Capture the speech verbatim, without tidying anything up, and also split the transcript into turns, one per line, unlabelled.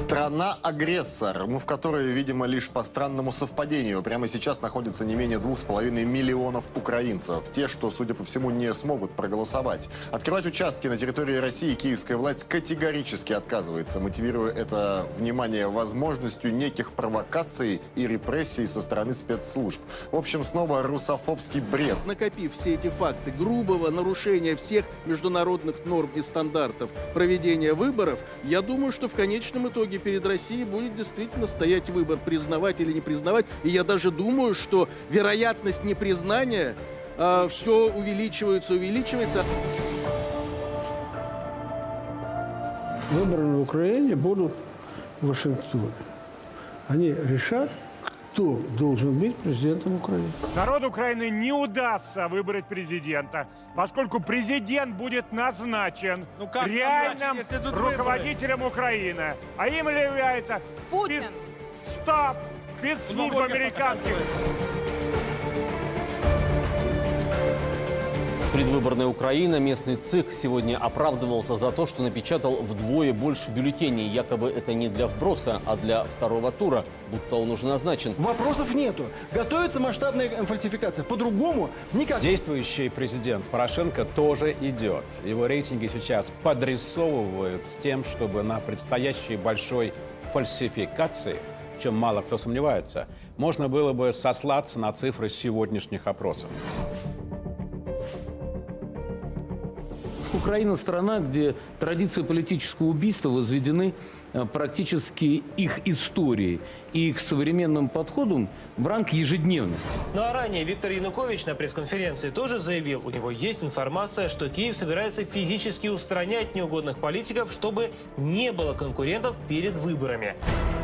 Страна-агрессор, ну, в которой, видимо, лишь по странному совпадению прямо сейчас находится не менее двух с половиной миллионов украинцев. Те, что, судя по всему, не смогут проголосовать. Открывать участки на территории России киевская власть категорически отказывается, мотивируя это внимание возможностью неких провокаций и репрессий со стороны спецслужб. В общем, снова русофобский бред.
Накопив все эти факты грубого нарушения всех международных норм и стандартов проведения выборов, я думаю, что в конечном итоге перед Россией будет действительно стоять выбор, признавать или не признавать. И я даже думаю, что вероятность непризнания э, все увеличивается, увеличивается.
Выборы на Украине будут в Вашингтоне. Они решат, кто должен быть президентом Украины.
Народу Украины не удастся выбрать президента, поскольку президент будет назначен
ну как
реальным
назначен,
руководителем выборы? Украины. А им является
Путин.
Спец... штаб спецслужб
Ну,
американских.
Предвыборная Украина, местный ЦИК сегодня оправдывался за то, что напечатал вдвое больше бюллетеней. Якобы это не для вброса, а для второго тура, будто он уже назначен.
Вопросов нету. Готовится масштабная фальсификация. По-другому никак.
Действующий президент Порошенко тоже идет. Его рейтинги сейчас подрисовывают с тем, чтобы на предстоящей большой фальсификации, в чем мало кто сомневается, можно было бы сослаться на цифры сегодняшних опросов.
Украина – страна, где традиции политического убийства возведены практически их историей и их современным подходом в ранг ежедневности.
Ну а ранее Виктор Янукович на пресс-конференции тоже заявил, у него есть информация, что Киев собирается физически устранять неугодных политиков, чтобы не было конкурентов перед выборами.